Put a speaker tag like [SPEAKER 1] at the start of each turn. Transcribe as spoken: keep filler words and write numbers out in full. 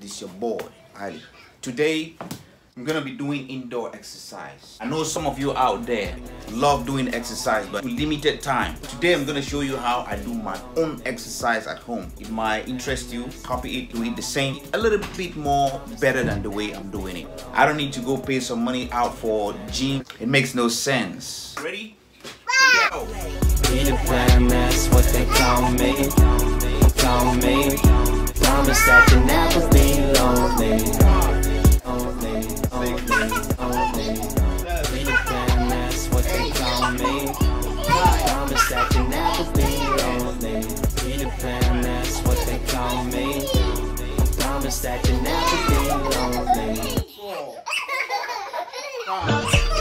[SPEAKER 1] This your boy Ali. Today I'm gonna be doing indoor exercise. I know some of you out there love doing exercise, but with limited time. Today I'm gonna show you how I do my own exercise at home. It might interest you. Copy it, do it the same, a little bit more better than the way I'm doing it. I don't need to go pay some money out for gym. It makes no sense. Ready? Yo.
[SPEAKER 2] Be the plan, that's what they call me. Call me. Promise that you'll never be lonely. Only, only, only. Be the plan, that's what they call me. Promise that you'll never be lonely. Be the plan, that's what they call me. Promise that you'll never be lonely.